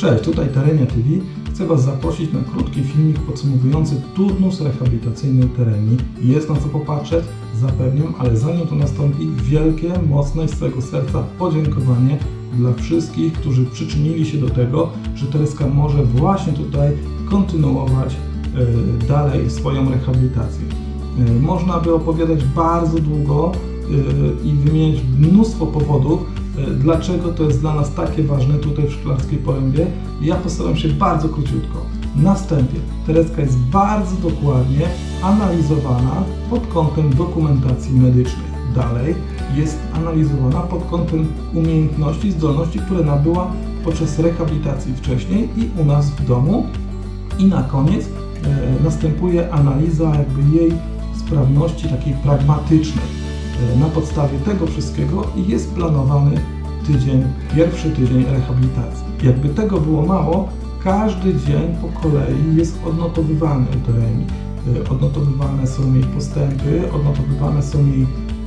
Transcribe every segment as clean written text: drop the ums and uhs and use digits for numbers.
Cześć, tutaj Terenia TV. Chcę Was zaprosić na krótki filmik podsumowujący turnus rehabilitacyjny Terenii. Jest na co popatrzeć, zapewniam, ale zanim to nastąpi, wielkie, mocne i z całego serca podziękowanie dla wszystkich, którzy przyczynili się do tego, że Tereska może właśnie tutaj kontynuować dalej swoją rehabilitację. Można by opowiadać bardzo długo i wymienić mnóstwo powodów, dlaczego to jest dla nas takie ważne tutaj w Szklarskiej Porębie. Ja postaram się bardzo króciutko. Na wstępie, Tereska jest bardzo dokładnie analizowana pod kątem dokumentacji medycznej. Dalej jest analizowana pod kątem umiejętności, zdolności, które nabyła podczas rehabilitacji wcześniej i u nas w domu. I na koniec następuje analiza jakby jej sprawności takiej pragmatycznej. Na podstawie tego wszystkiego jest planowany pierwszy tydzień rehabilitacji. Jakby tego było mało, każdy dzień po kolei jest odnotowywany u Terenii. Odnotowywane są jej postępy, odnotowywane są jej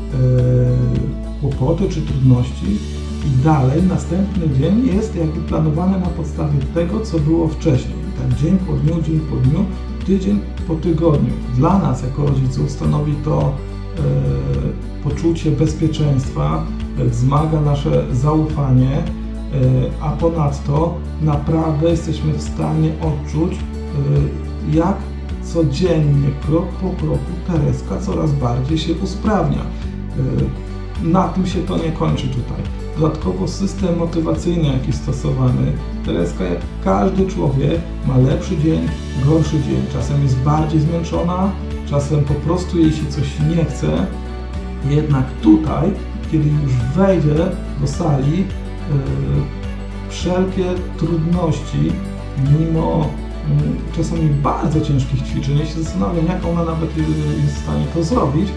kłopoty czy trudności i dalej następny dzień jest jakby planowany na podstawie tego, co było wcześniej. Tak dzień po dniu, tydzień po tygodniu. Dla nas jako rodziców stanowi to poczucie bezpieczeństwa, wzmaga nasze zaufanie, a ponadto naprawdę jesteśmy w stanie odczuć, jak codziennie, krok po kroku Tereska coraz bardziej się usprawnia. Na tym się to nie kończy tutaj. Dodatkowo system motywacyjny, jaki stosowany. Tereska, jak każdy człowiek, ma lepszy dzień, gorszy dzień. Czasem jest bardziej zmęczona, czasem po prostu jej się coś nie chce. Jednak tutaj, kiedy już wejdzie do sali, wszelkie trudności, mimo czasami bardzo ciężkich ćwiczeń, ja się zastanawiam, jak ona nawet jest w stanie to zrobić.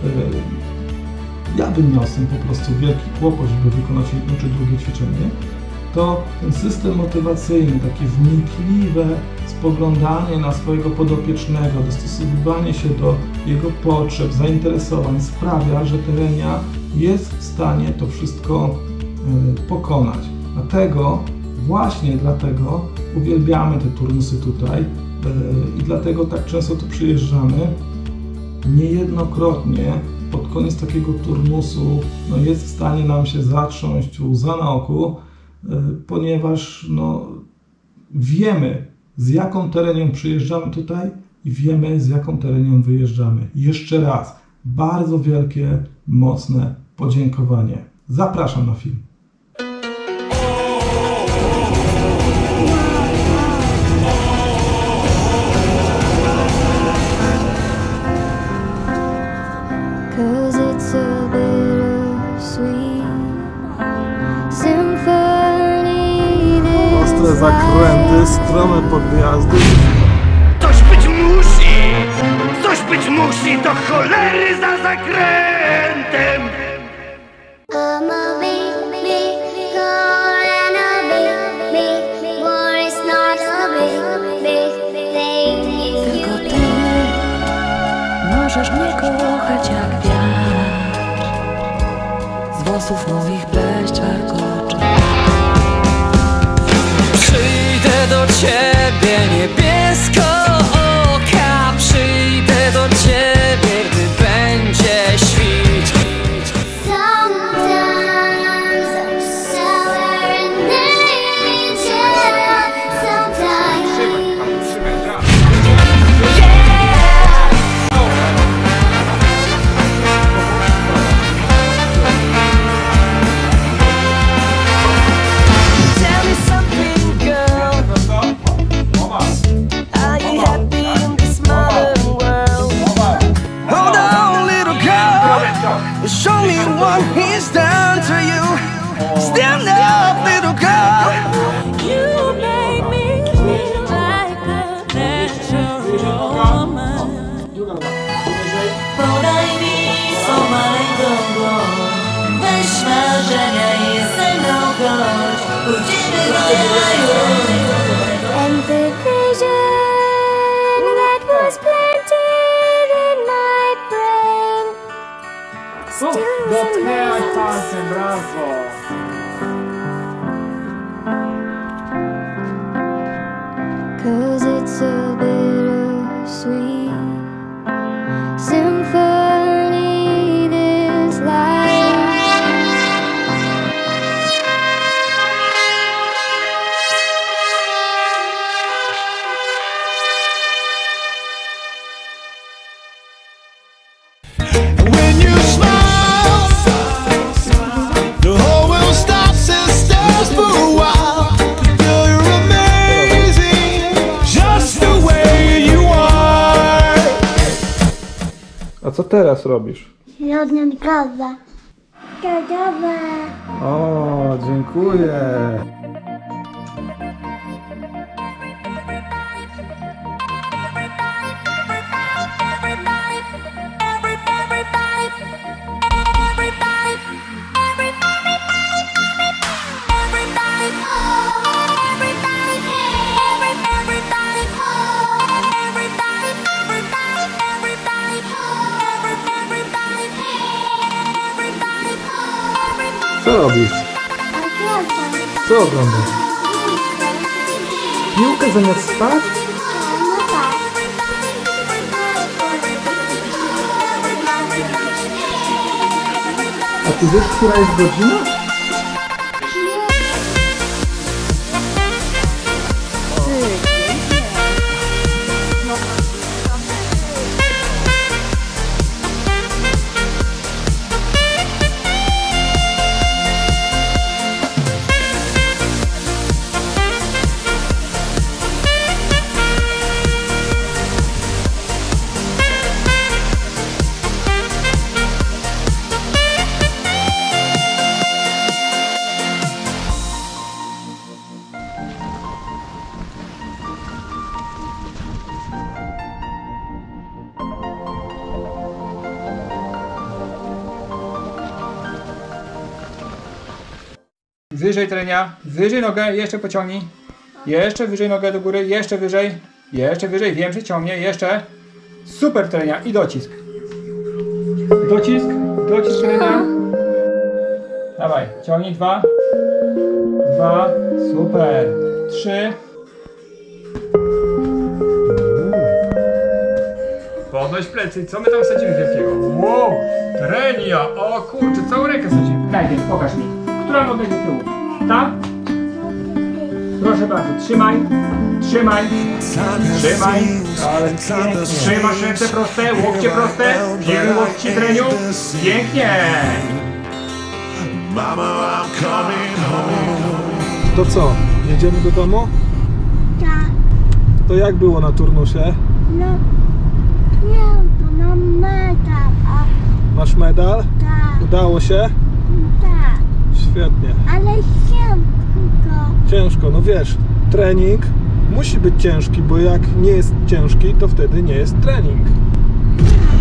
Ja bym miał z tym po prostu wielki kłopot, żeby wykonać jedno czy drugie ćwiczenie, to ten system motywacyjny, takie wnikliwe spoglądanie na swojego podopiecznego, dostosowywanie się do jego potrzeb, zainteresowań sprawia, że Terenia jest w stanie to wszystko pokonać. Właśnie dlatego uwielbiamy te turnusy tutaj i dlatego tak często tu przyjeżdżamy. Niejednokrotnie pod koniec takiego turnusu jest w stanie nam się zatrząść łza na oku, ponieważ wiemy, z jaką Terenią przyjeżdżamy tutaj i wiemy, z jaką Terenią wyjeżdżamy. Jeszcze raz bardzo wielkie, mocne podziękowanie. Zapraszam na film. Ostre zakręty, strome podjazdy. Coś być musi, do cholery za zakrętem. Tylko ty możesz mnie kochać jak wiatr, z włosów moich pleść warkoczy. Przyjdę do ciebie niebiesko oka, przyjdę do ciebie, gdy będzie świt. Show me what he's done to you. Stand up, little girl. You make me feel like a natural woman. Podaj mi maleńką dłoń, weź marzenia i ze mną chodź, pójdziemy do raju. And the vision that was planted in my brain Dotknęłaś palcem, brawo! so bittersweet. Symphony this life. When you smile, the whole world stops and stares for a while. You're amazing, just the way you are. A co teraz robisz? Rodną kawę. Kawę. O, dziękuję. Co robisz? Co oglądasz? Piłkę zamiast spać? A ty wiesz, która jest godzina? Wyżej trenia, wyżej nogę, jeszcze pociągnij. Jeszcze wyżej nogę do góry, jeszcze wyżej, wiem, że ciągnie, jeszcze. Super trenia i docisk. Docisk trenia. Dawaj, ciągnij, 2, super, 3. Podnoś plecy, co my tam wsadzimy wielkiego? Wow, trenia, o kurczę, całą rękę wsadzimy. Najpierw pokaż mi, która noga do tyłu? Ta? Proszę bardzo, trzymaj, ale pięknie. Trzymasz ręce proste, łokcie proste, pierwości treniu, pięknie. To co, jedziemy do domu? Tak. To jak było na turnusie? No, nie, to mam medal. Masz medal? Tak. Udało się? Tak. Świetnie. Ale ciężko. Ciężko, no wiesz, trening musi być ciężki, bo jak nie jest ciężki, to wtedy nie jest trening. Tak.